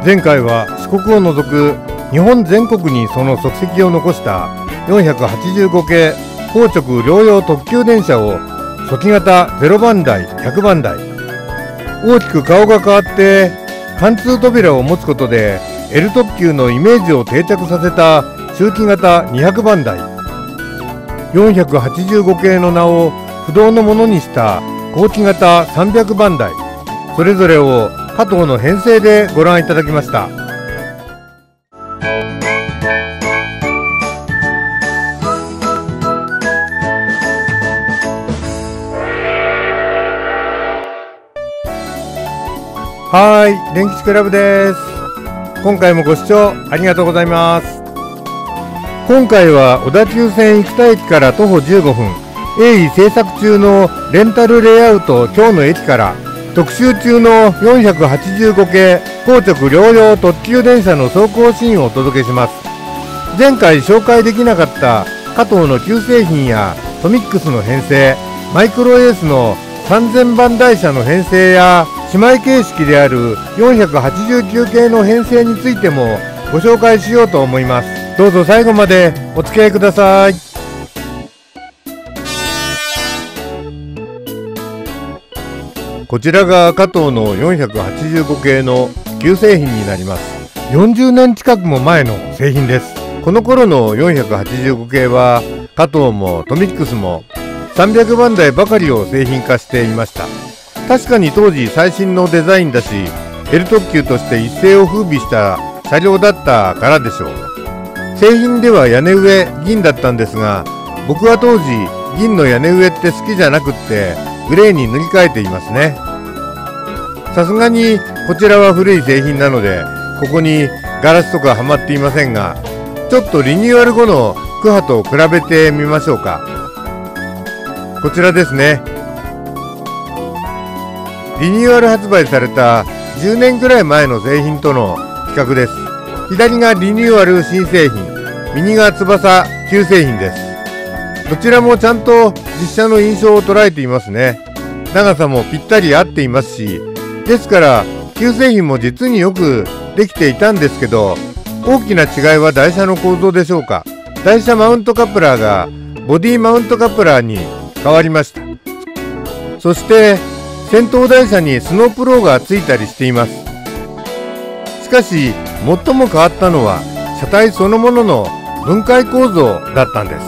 前回は四国を除く日本全国にその足跡を残した485系硬直両用特急電車を初期型0番台100番台、大きく顔が変わって貫通扉を持つことで L 特急のイメージを定着させた中期型200番台、485系の名を不動のものにした後期型300番台、それぞれを加藤の編成でご覧いただきました。はい、電吉クラブです。今回もご視聴ありがとうございます。今回は小田急線生田駅から徒歩15分、鋭意制作中のレンタルレイアウト今日の駅から特集中の485系硬直両用特急電車の走行シーンをお届けします。前回紹介できなかった加藤の旧製品やトミックスの編成、マイクロエースの3000番台車の編成や姉妹形式である489系の編成についてもご紹介しようと思います。どうぞ最後までお付き合いください。こちらが加藤の485系の旧製品になります。40年近くも前の製品です。この頃の485系は加藤もトミックスも300番台ばかりを製品化していました。確かに当時最新のデザインだし L 特急として一世を風靡した車両だったからでしょう。製品では屋根上銀だったんですが、僕は当時銀の屋根上って好きじゃなくってグレーに塗り替えていますね。さすがにこちらは古い製品なのでここにガラスとかはまっていませんが、ちょっとリニューアル後のクハと比べてみましょうか。こちらですね。リニューアル発売された10年くらい前の製品との比較です。左がリニューアル新製品、右が翼旧製品です。どちらもちゃんと実車の印象を捉えていますね。長さもぴったり合っていますし、ですから旧製品も実によくできていたんですけど、大きな違いは台車の構造でしょうか。台車マウントカプラーがボディマウントカプラーに変わりました。そして先頭台車にスノープローがついたりしています。しかし最も変わったのは車体そのものの分解構造だったんです。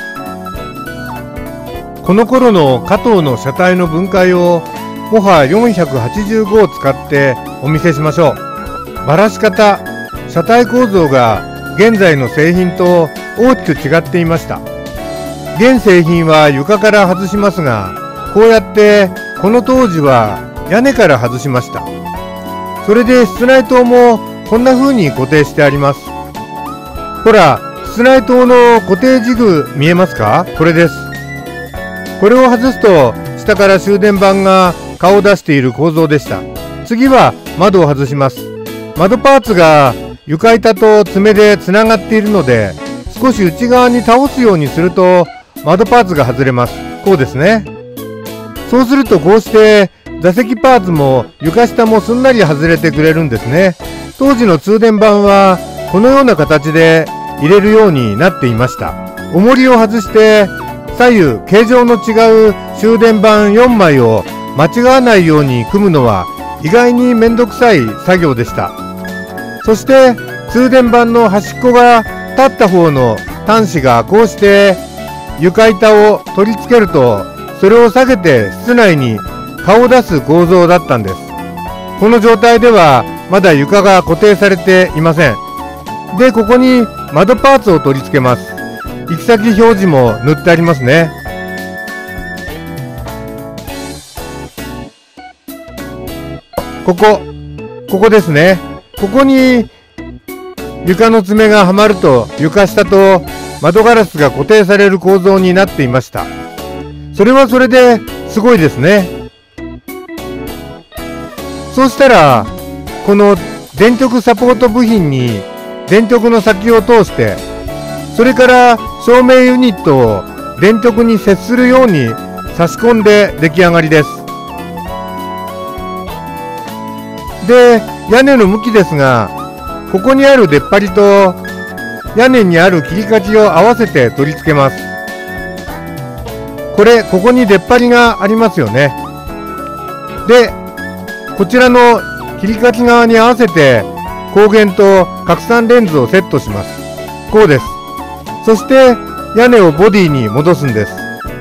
この頃の加藤の車体の分解をモハ485を使ってお見せしましょう。ばらし方、車体構造が現在の製品と大きく違っていました。現製品は床から外しますが、こうやってこの当時は屋根から外しました。それで室内灯もこんな風に固定してあります。ほら、室内灯の固定ジグ見えますか？これです。これを外すと下から終電板が顔を出している構造でした。次は窓を外します。窓パーツが床板と爪でつながっているので、少し内側に倒すようにすると窓パーツが外れます。こうですね。そうするとこうして座席パーツも床下もすんなり外れてくれるんですね。当時の通電板はこのような形で入れるようになっていました。重りを外して左右形状の違う終電板4枚を間違わないように組むのは意外にめんどくさい作業でした。そして通電板の端っこが立った方の端子がこうして床板を取り付けると、それを下げて室内に顔を出す構造だったんです。この状態ではまだ床が固定されていません。で、ここに窓パーツを取り付けます。行き先表示も塗ってありますね。ここですね。ここに床の爪がはまると床下と窓ガラスが固定される構造になっていました。それはそれですごいですね。そうしたらこの電極サポート部品に電極の先を通して、それから照明ユニットを電極に接するように差し込んで出来上がりです。 で、屋根の向きですが、ここにある出っ張りと屋根にある切り欠きを合わせて取り付けます。ここに出っ張りがありますよね。で、こちらの切り欠き側に合わせて光源と拡散レンズをセットします。こうです。そして屋根をボディに戻すんです。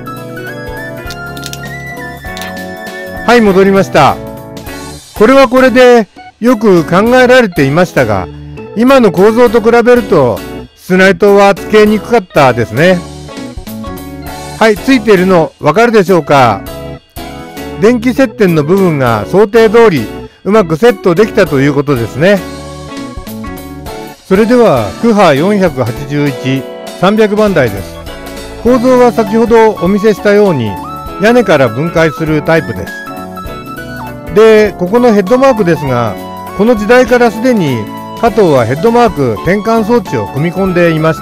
はい、戻りました。これはこれでよく考えられていましたが、今の構造と比べると室内灯はつけにくかったですね。はい、ついているのわかるでしょうか。電気接点の部分が想定通りうまくセットできたということですね。それではクハ481、300番台です。構造は先ほどお見せしたように屋根から分解するタイプです。で、ここのヘッドマークですが、この時代からすでに加藤はヘッドマーク転換装置を組み込んでいました。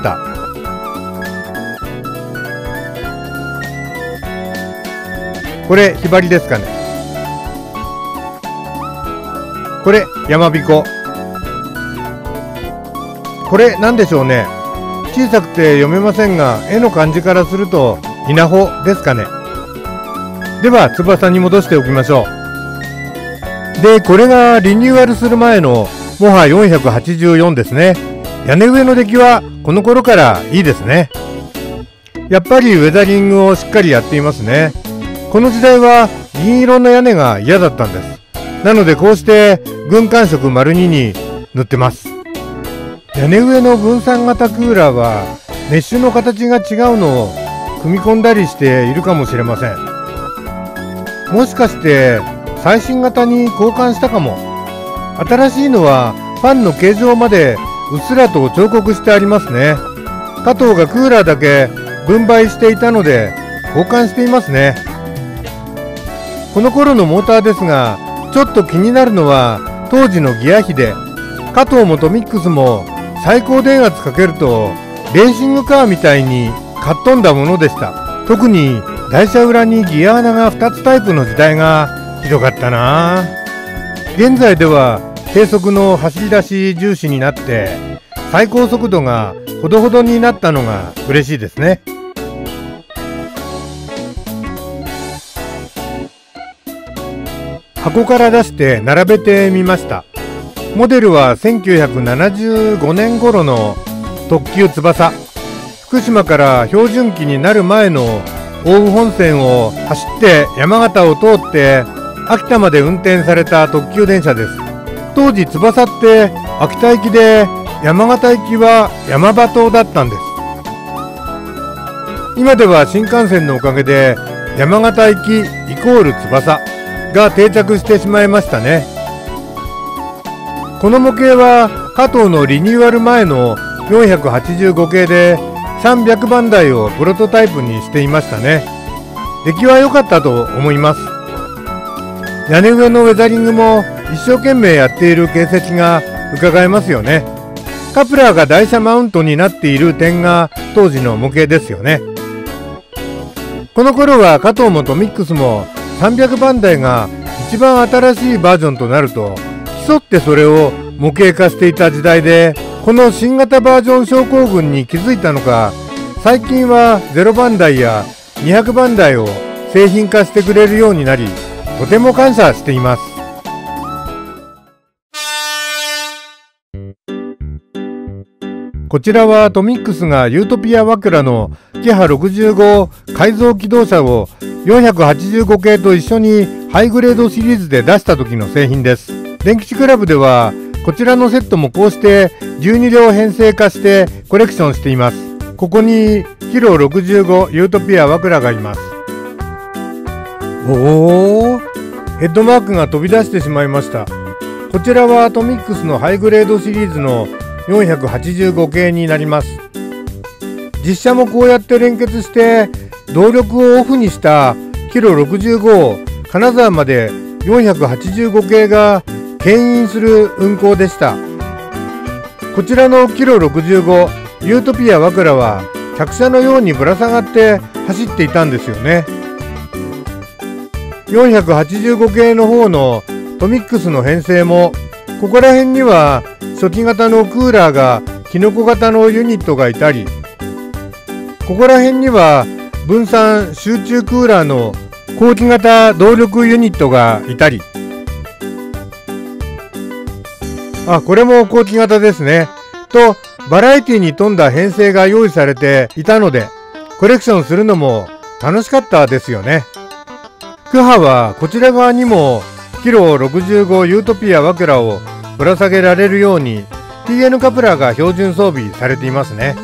これひばりですかね。これ山彦。これ何でしょうね。小さくて読めませんが、絵の感じからすると稲穂ですかね。では翼に戻しておきましょう。で、これがリニューアルする前のモハ484ですね。屋根上の出来はこの頃からいいですね。やっぱりウェザリングをしっかりやっていますね。この時代は銀色の屋根が嫌だったんです。なのでこうして軍艦色丸2に塗ってます。屋根上の分散型クーラーはメッシュの形が違うのを組み込んだりしているかもしれません。もしかして最新型に交換したかも。新しいのはファンの形状までうっすらと彫刻してありますね。加藤がクーラーだけ分配していたので交換していますね。この頃のモーターですが、ちょっと気になるのは当時のギア比で、加藤もトミックスも最高電圧かけるとレーシングカーみたいにかっ飛んだものでした。特に台車裏にギア穴が2つタイプの時代がひどかったな。現在では低速の走り出し重視になって最高速度がほどほどになったのが嬉しいですね。箱から出して並べてみました。モデルは1975年頃の特急翼。福島から標準機になる前の奥羽本線を走って山形を通って秋田まで運転された特急電車です。当時翼って秋田行きで山形行きは山場島だったんです。今では新幹線のおかげで山形行きイコール翼が定着してしまいましたね。この模型は加藤のリニューアル前の485系で300番台をプロトタイプにしていましたね。出来は良かったと思います。屋根上のウェザリングも一生懸命やっている形跡が伺えますよね。カプラーが台車マウントになっている点が当時の模型ですよね。この頃は加藤もトミックスも300番台が一番新しいバージョンとなると競ってそれを模型化していた時代で、この新型バージョン症候群に気づいたのか、最近は0番台や200番台を製品化してくれるようになり、とても感謝しています。こちらはトミックスがユートピアワクラのキハ65改造機動車を485系と一緒にハイグレードシリーズで出した時の製品です。電吉クラブではこちらのセットもこうして12両編成化してコレクションしています。ここにキロ65ユートピアワクラがいます。おー、ヘッドマークが飛び出してしまいました。こちらはトミックスのハイグレードシリーズの485系になります。実車もこうやって連結して動力をオフにしたキロ65を金沢まで485系が牽引する運行でした。こちらのキロ65ユートピアワクラは客車のようにぶら下がって走っていたんですよね。485系の方のトミックスの編成も、ここら辺には初期型のクーラーがキノコ型のユニットがいたり、ここら辺には分散集中クーラーの後期型動力ユニットがいたり、これも後期型ですね。と、バラエティに富んだ編成が用意されていたので、コレクションするのも楽しかったですよね。クハはこちら側にもキロ65ユートピアワクラをぶら下げられるように TN カプラーが標準装備されていますね。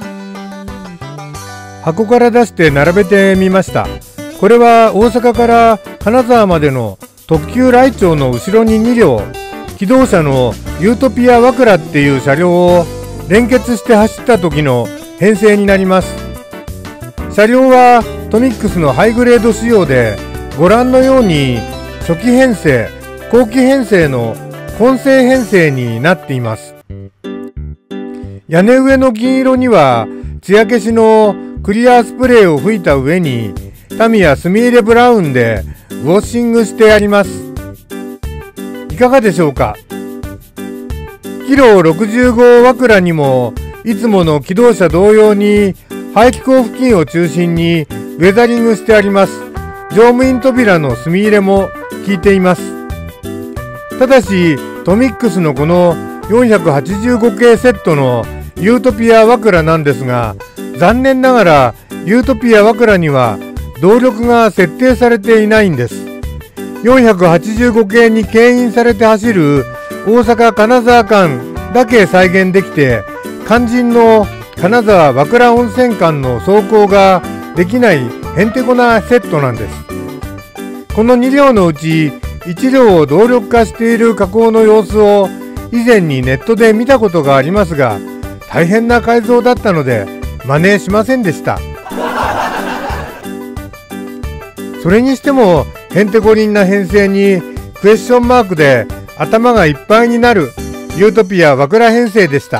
箱から出して並べてみました。これは大阪から金沢までの特急来庁の後ろに2両、気動車のユートピアワクラっていう車両を連結して走った時の編成になります。車両はトミックスのハイグレード仕様で、ご覧のように初期編成、後期編成の混成編成になっています。屋根上の銀色には艶消しのクリアスプレーを吹いた上にタミヤスミーレブラウンでウォッシングしてあります。いかがでしょうか。キロ65ワクラにもいつもの気動車同様に排気口付近を中心にウェザリングしてあります。乗務員扉の墨入れも効いています。ただしトミックスのこの485系セットのユートピアワクラなんですが、残念ながらユートピアワクラには動力が設定されていないんです。485系に牽引されて走る大阪金沢間だけ再現できて、肝心の金沢和倉温泉間の走行ができないへんてこなセットなんです。この2両のうち1両を動力化している加工の様子を以前にネットで見たことがありますが、大変な改造だったので真似しませんでした。それにしてもへんてこりんな編成にクエスチョンマークで頭がいっぱいになるユートピア和倉編成でした。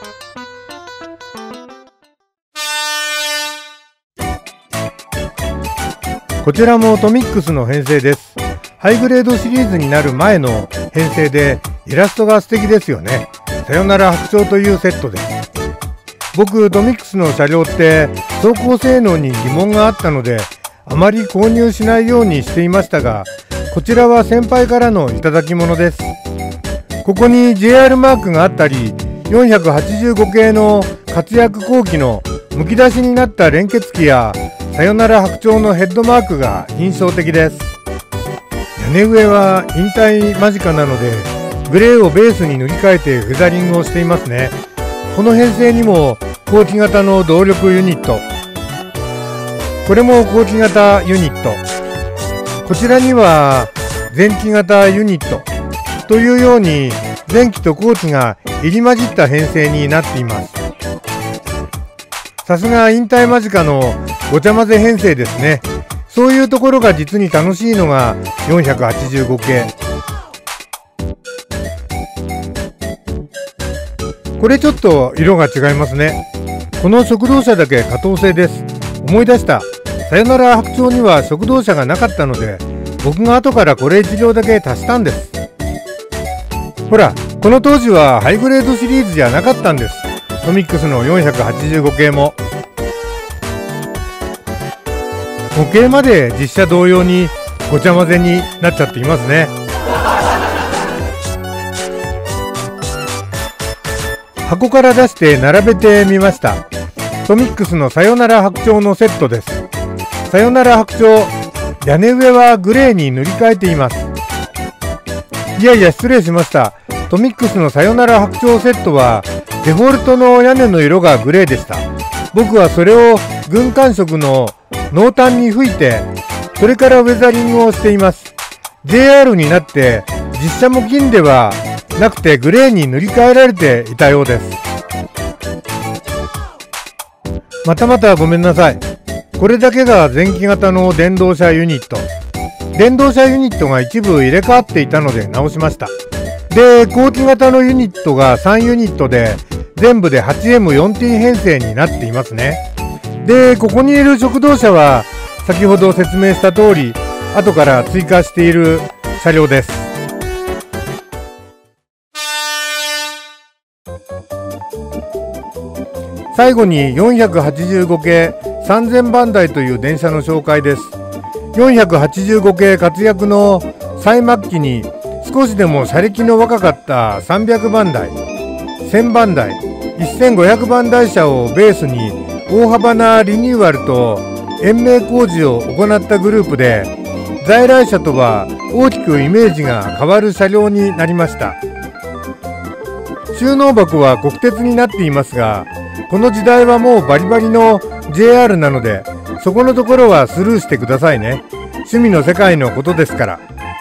こちらもトミックスの編成です。ハイグレードシリーズになる前の編成でイラストが素敵ですよね。さよなら白鳥というセットです。僕トミックスの車両って走行性能に疑問があったのであまり購入しないようにしていましたが、こちらは先輩からの頂き物です。ここに JR マークがあったり、485系の活躍後期のむき出しになった連結機やさよなら白鳥のヘッドマークが印象的です。屋根上は引退間近なのでグレーをベースに塗り替えてフェザリングをしていますね。この編成にも後期型の動力ユニット、これも後期型ユニット、こちらには前期型ユニットというように前期と後期が入り混じった編成になっています。さすが引退間近のごちゃ混ぜ編成ですね。そういうところが実に楽しいのが485系。これちょっと色が違いますね。この食堂車だけ可動性です。思い出した。さよなら白鳥には食堂車がなかったので僕が後からこれ1両だけ足したんです。ほら、この当時はハイグレードシリーズじゃなかったんです。トミックスの485系も。模型まで実車同様にごちゃ混ぜになっちゃっていますね。箱から出して並べてみました。トミックスのさよなら白鳥のセットです。さよなら白鳥、屋根上はグレーに塗り替えています。いやいや失礼しました。トミックスのさよなら白鳥セットはデフォルトの屋根の色がグレーでした。僕はそれを軍艦色の濃淡に吹いて、それからウェザリングをしています。JR になって実車も金ではなくてグレーに塗り替えられていたようです。またごめんなさい。これだけが前期型の電動車ユニット。電動車ユニットが一部入れ替わっていたので直しました。で、後期型のユニットが3ユニットで全部で 8M4T 編成になっていますね。で、ここにいる食堂車は先ほど説明した通り後から追加している車両です。 最後に485系3000番台という電車の紹介です。485系活躍の最末期に少しでも車力の若かった300番台、1000番台、1500番台車をベースに大幅なリニューアルと延命工事を行ったグループで、在来車とは大きくイメージが変わる車両になりました。収納箱は国鉄になっていますが、この時代はもうバリバリの JR なので、そこのところはスルーしてくださいね。趣味の世界のことですから。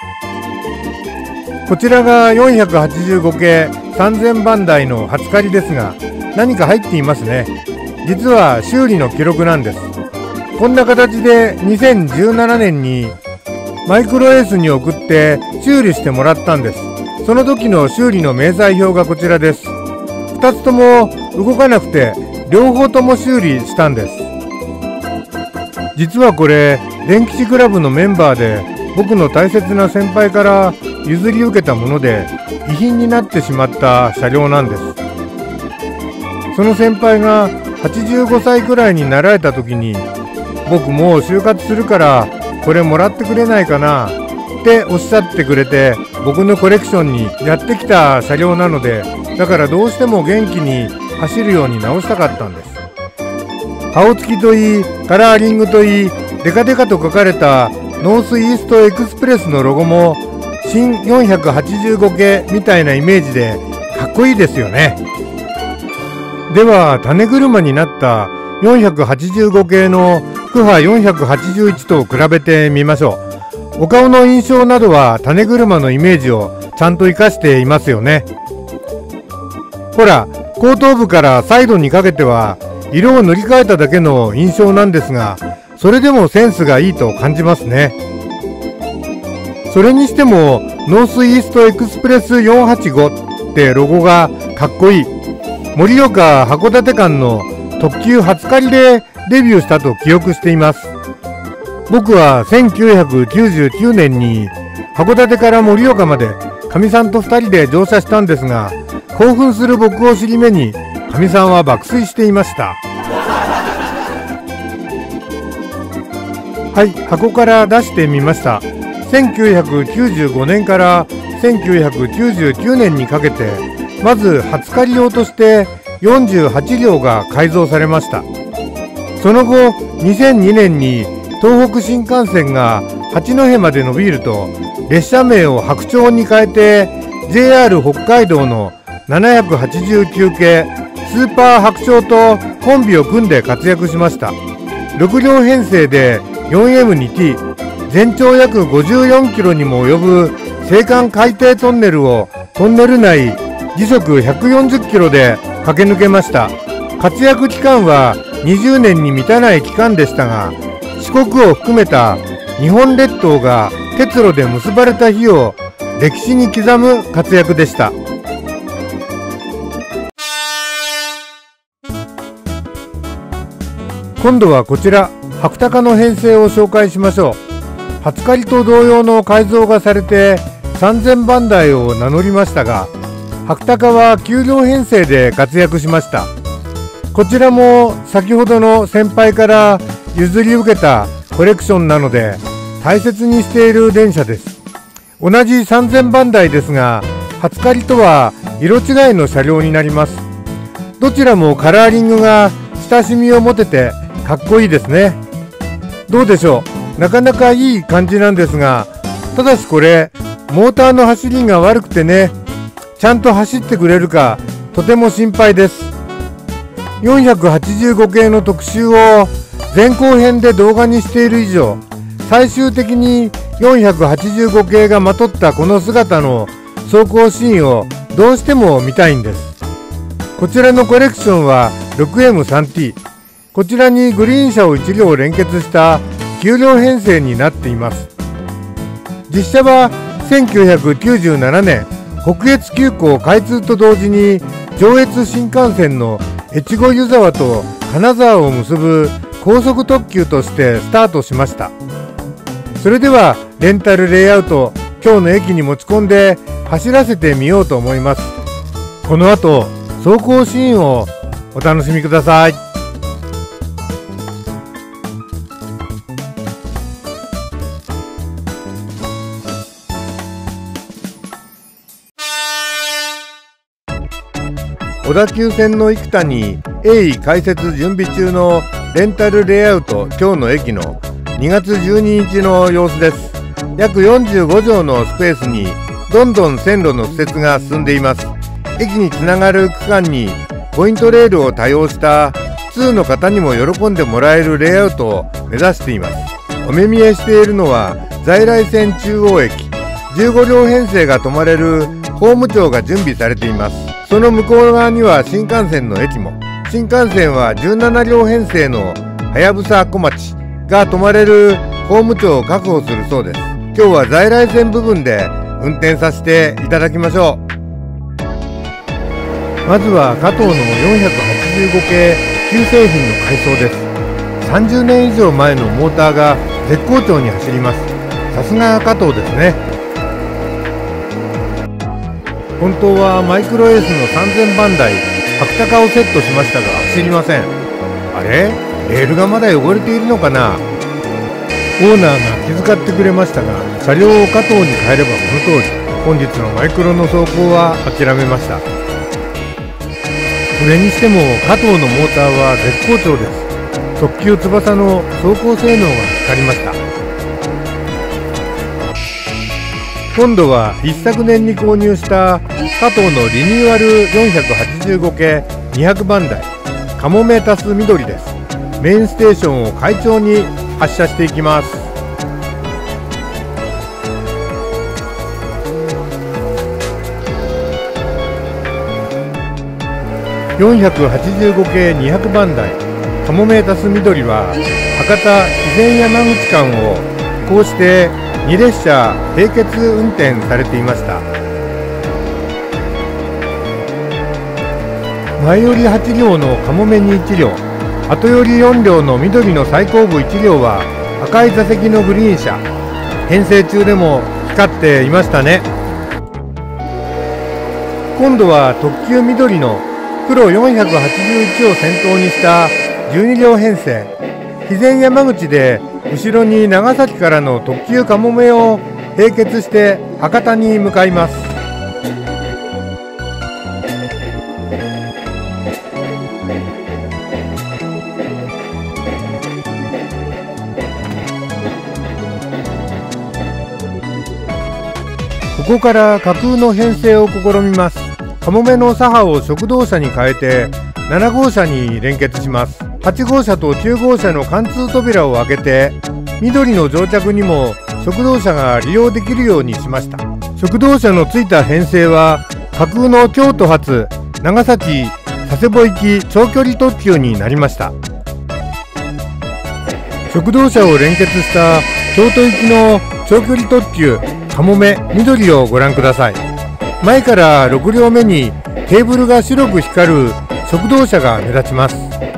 こちらが485系3000番台の初借りですが、何か入っていますね。実は修理の記録なんです。こんな形で2017年にマイクロエースに送って修理してもらったんです。その時の修理の明細表がこちらです。2つとも動かなくて両方とも修理したんです。実はこれ電気士クラブのメンバーで僕の大切な先輩から譲り受けたもので遺品になってしまった車両なんです。その先輩が85歳くらいになられた時に、僕もう就活するからこれもらってくれないかなっておっしゃってくれて、僕のコレクションにやってきた車両なので、だからどうしても元気に走るように直したかったんです。顔つきといいカラーリングといい、デカデカと書かれたノースイーストエクスプレスのロゴも新485系みたいなイメージでかっこいいですよね。では種車になった485系のクハ481と比べてみましょう。お顔の印象などは種車のイメージをちゃんと活かしていますよね。ほら、後頭部からサイドにかけては色を塗り替えただけの印象なんですが、それでもセンスがいいと感じますね。それにしてもノースイーストエクスプレス485ってロゴがかっこいい。盛岡函館間の特急初借りでデビューしたと記憶しています。僕は1999年に函館から盛岡までかみさんと2人で乗車したんですが、興奮する僕を尻目にかみさんは爆睡していました。はい、箱から出してみました。1995年から1999年にかけて、まず初借り用として48両が改造されました。その後2002年に東北新幹線が八戸まで伸びると、列車名を白鳥に変えて JR 北海道の789系スーパー白鳥とコンビを組んで活躍しました。6両編成で 4M2T、 全長約54キロにも及ぶ青函海底トンネルをトンネル内時速140キロで駆け抜けました。活躍期間は20年に満たない期間でしたが、四国を含めた日本列島が鉄路で結ばれた日を歴史に刻む活躍でした。今度はこちら白鷹の編成を紹介しましょう。初借りと同様の改造がされて3000番台を名乗りましたが、白鷹は9両編成で活躍しました。こちらも先ほどの先輩から譲り受けたコレクションなので大切にしている電車です。同じ3000番台ですが、初借りとは色違いの車両になります。どちらもカラーリングが親しみを持ててかっこいいですね。どうでしょう、なかなかいい感じなんですが、ただしこれモーターの走りが悪くてね、ちゃんと走ってくれるかとても心配です。485系の特集を前後編で動画にしている以上、最終的に485系がまとったこの姿の走行シーンをどうしても見たいんです。こちらのコレクションは 6M3T、 こちらにグリーン車を1両連結した9両編成になっています。実車は1997年北越急行開通と同時に上越新幹線の越後湯沢と金沢を結ぶ高速特急としてスタートしました。それではレンタルレイアウト、今日の駅に持ち込んで走らせてみようと思います。この後走行シーンをお楽しみください。小田急線の生田に鋭意開設準備中のレンタルレイアウト今日の駅の2月12日の様子です。約45畳のスペースにどんどん線路の敷設が進んでいます。駅につながる区間にポイントレールを多用した通の方にも喜んでもらえるレイアウトを目指しています。お目見えしているのは在来線中央駅、15両編成が止まれるホーム庁が準備されています。その向こう側には新幹線の駅も。新幹線は17両編成のはやぶさ小町が止まれるホーム庁を確保するそうです。今日は在来線部分で運転させていただきましょう。まずは加藤の485系旧製品の改装です。30年以上前のモーターが絶好調に走ります。さすが加藤ですね。本当はマイクロエースの3000番台白鷹をセットしましたが走りません。あれ、レールがまだ汚れているのかな。オーナーが気遣ってくれましたが、車両を加藤に変えればこの通り、本日のマイクロの走行は諦めました。それにしても加藤のモーターは絶好調です。特急翼の走行性能が光りました。今度は一昨年に購入した加藤のリニューアル485系200番台カモメタス緑です。メインステーションを快調に発車していきます。485系200番台カモメタス緑は博多自然山口間をこうして2列車並結運転されていました。前より8両のかもめに1両、後より4両の緑の最後部1両は赤い座席のグリーン車。編成中でも光っていましたね。今度は特急緑の黒481を先頭にした12両編成。肥前山口で後ろに長崎からの特急かもめを並結して博多に向かいます。ここから架空の編成を試みます。かもめの左派を食堂車に変えて7号車に連結します。8号車と9号車の貫通扉を開けて緑の乗着にも食堂車が利用できるようにしました。食堂車のついた編成は架空の京都発長崎佐世保行き長距離特急になりました。食堂車を連結した京都行きの長距離特急かもめ緑をご覧ください。前から6両目にテーブルが白く光る食堂車が目立ちます。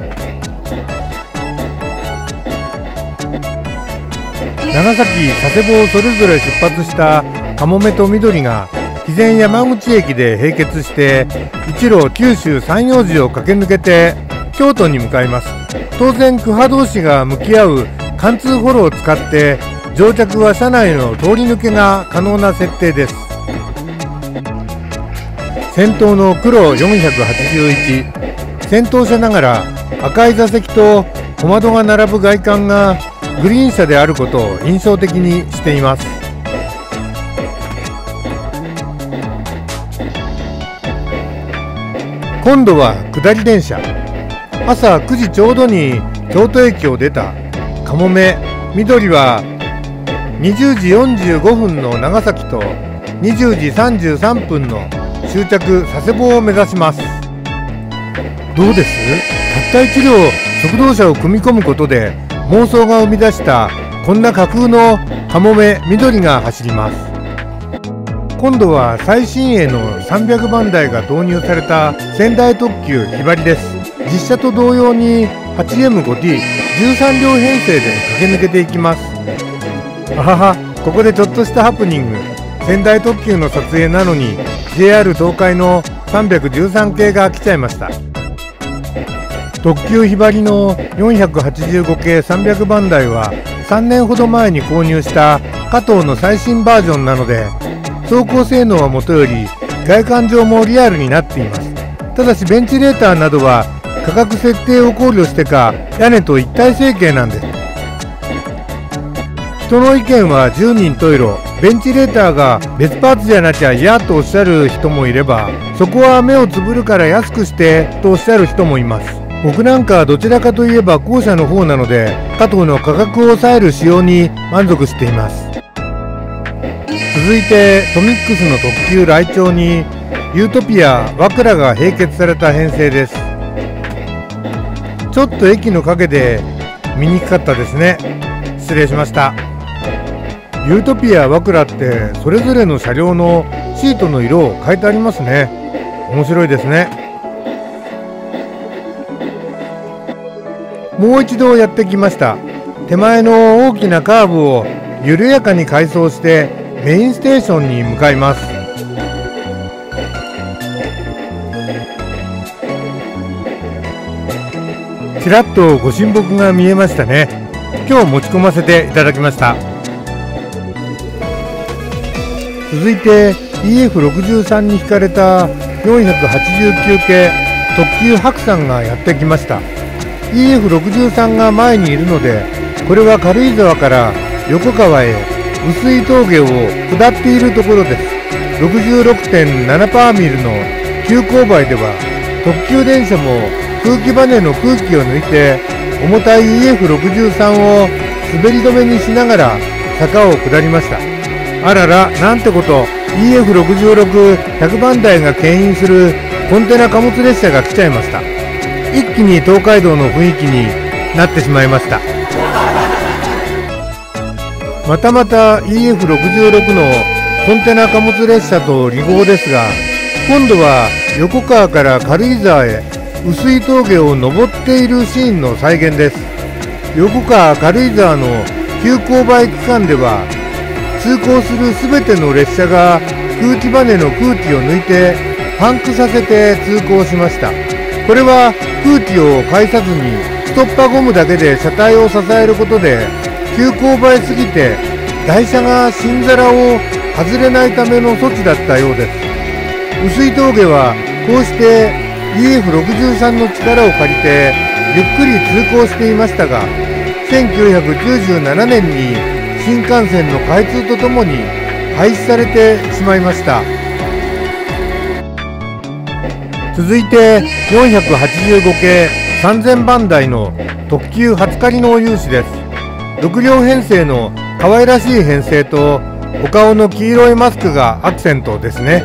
長崎佐世保をそれぞれ出発したかもめと緑が肥前山口駅で並結して一路九州山陽寺を駆け抜けて京都に向かいます。当然区派同士が向き合う貫通ホロを使って乗客は車内の通り抜けが可能な設定です。先頭の黒481、先頭車ながら赤い座席と小窓が並ぶ外観がグリーン車であることを印象的にしています。今度は下り電車。朝9時ちょうどに京都駅を出たかもめ緑は20時45分の長崎と20時33分の終着佐世保を目指します。どうです？たった1両食堂車を組み込むことで妄想が生み出したこんな架空のかもめ緑が走ります。今度は最新鋭の300番台が導入された仙台特急ひばりです。実車と同様に 8M5T13 両編成で駆け抜けていきます。あはは、ここでちょっとしたハプニング。仙台特急の撮影なのに JR 東海の313系が来ちゃいました。 特急ひばりの485系300番台は3年ほど前に購入した加藤の最新バージョンなので、走行性能はもとより外観上もリアルになっています。ただしベンチレーターなどは価格設定を考慮してか屋根と一体成形なんです。人の意見は十人十色。ベンチレーターが別パーツじゃなきゃ嫌とおっしゃる人もいれば、そこは目をつぶるから安くしてとおっしゃる人もいます。僕なんかどちらかといえば後者の方なので、加藤の価格を抑える仕様に満足しています。続いてトミックスの特急来鳥にユートピア和倉が併結された編成です。ちょっと駅の陰で見にくかったですね。失礼しました。ユートピア和倉ってそれぞれの車両のシートの色を変えてありますね。面白いですね。もう一度やってきました。手前の大きなカーブを緩やかに改装してメインステーションに向かいます。ちらっとご神木が見えましたね。今日持ち込ませていただきました。続いて EF63 に引かれた489系特急白山がやってきました。 EF63 が前にいるので、これは軽井沢から横川へ碓氷峠を下っているところです。 66.7 ミルの急勾配では特急電車も空気バネの空気を抜いて重たい EF63 を滑り止めにしながら坂を下りました。あらら、なんてこと。 EF66-100 番台が牽引するコンテナ貨物列車が来ちゃいました。一気に東海道の雰囲気になってしまいました。またまた EF66 のコンテナ貨物列車と離合ですが、今度は横川から軽井沢へ碓氷峠を登っているシーンの再現です。横川軽井沢の急勾配区間では通行するすべての列車が空気バネの空気を抜いてパンクさせて通行しました。これは空気を介さずにストッパゴムだけで車体を支えることで、急勾配すぎて台車が新皿を外れないための措置だったようです。碓氷峠はこうして EF63 の力を借りてゆっくり通行していましたが、1997年に新幹線の開通とともに廃止されてしまいました。続いて485系3000番台の特急初狩りの有志です。6両編成の可愛らしい編成とお顔の黄色いマスクがアクセントですね。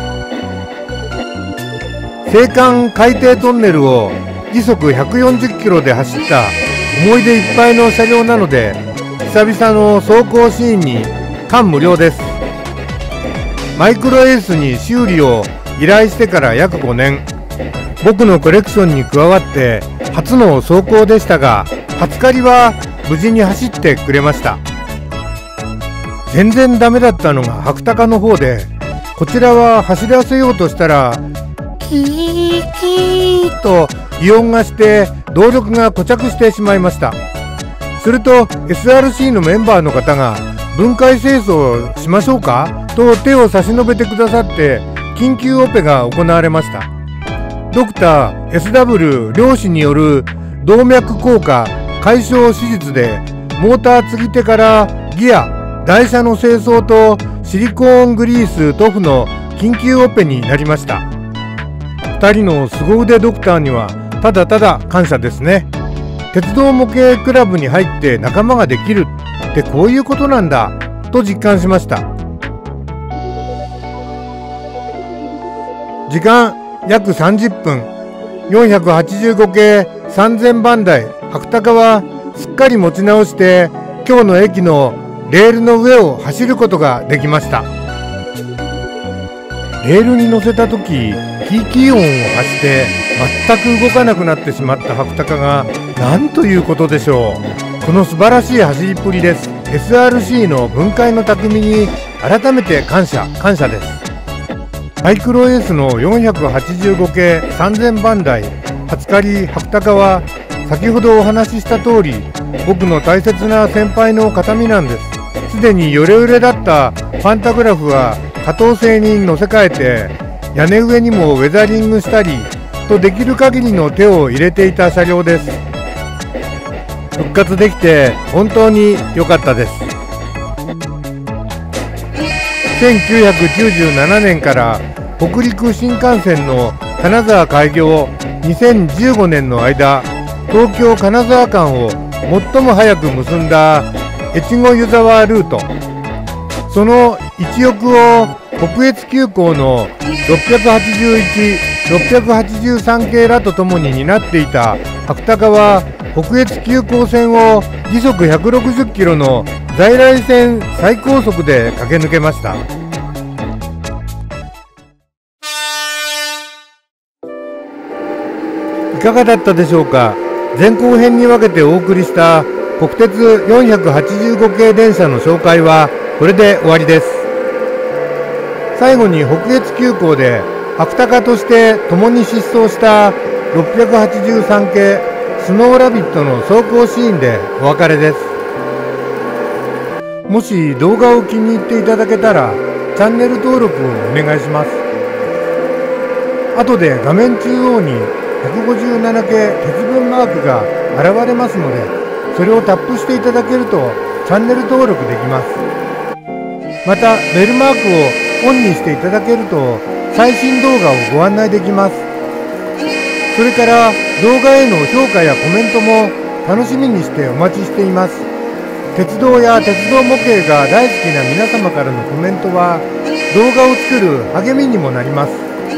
青函海底トンネルを時速140キロで走った思い出いっぱいの車両なので、久々の走行シーンに感無量です。マイクロエースに修理を依頼してから約5年、僕のコレクションに加わって初の走行でしたが、初狩りは無事に走ってくれました。全然ダメだったのが白鷹の方で、こちらは走らせようとしたらキーキーと異音がして動力が固着してしまいました。すると SRC のメンバーの方が分解清掃しましょうかと手を差し伸べてくださって緊急オペが行われました。ドクター SW 漁師による動脈硬化解消手術でモーター継ぎ手からギア、台車の清掃とシリコーングリース塗布の緊急オペになりました。2人の凄腕ドクターにはただただ感謝ですね。鉄道模型クラブに入って仲間ができるってこういうことなんだと実感しました。時間約30分、485系3000番台白鷹はすっかり持ち直して今日の駅のレールの上を走ることができました。レールに乗せた時キーキー音を発して全く動かなくなってしまった白鷹がなんということでしょう。この素晴らしい走りっぷりです。 SRC の分解の匠に改めて感謝です。マイクロエースの485系3000番台初刈白鷹は先ほどお話しした通り、僕の大切な先輩の形見なんです。すでにヨレヨレだったパンタグラフは加藤製に乗せ替えて、屋根上にもウェザリングしたりとできる限りの手を入れていた車両です。復活できて本当に良かったです。1997年から北陸新幹線の金沢開業2015年の間、東京金沢間を最も早く結んだ越後湯沢ルート、その一翼を北越急行の681、683系らとともに担っていた白鷹は、北越急行線を時速160キロの在来線最高速で駆け抜けました。いかがだったでしょうか。前後編に分けてお送りした国鉄485系電車の紹介はこれで終わりです。最後に北越急行で白鷹として共に疾走した683系スノーラビットの走行シーンでお別れです。もし動画を気に入っていただけたらチャンネル登録をお願いします。後で画面中央に157系鉄分マークが現れますので、それをタップしていただけるとチャンネル登録できます。またベルマークをオンにしていただけると最新動画をご案内できます。それから動画への評価やコメントも楽しみにしてお待ちしています。鉄道や鉄道模型が大好きな皆様からのコメントは動画を作る励みにもなります。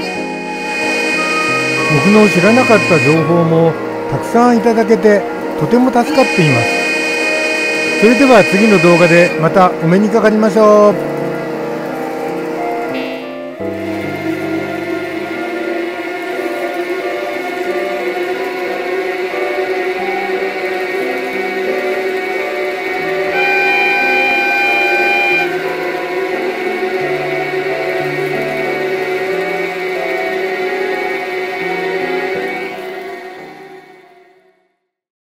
僕の知らなかった情報もたくさんいただけてとても助かっています。それでは次の動画でまたお目にかかりましょう。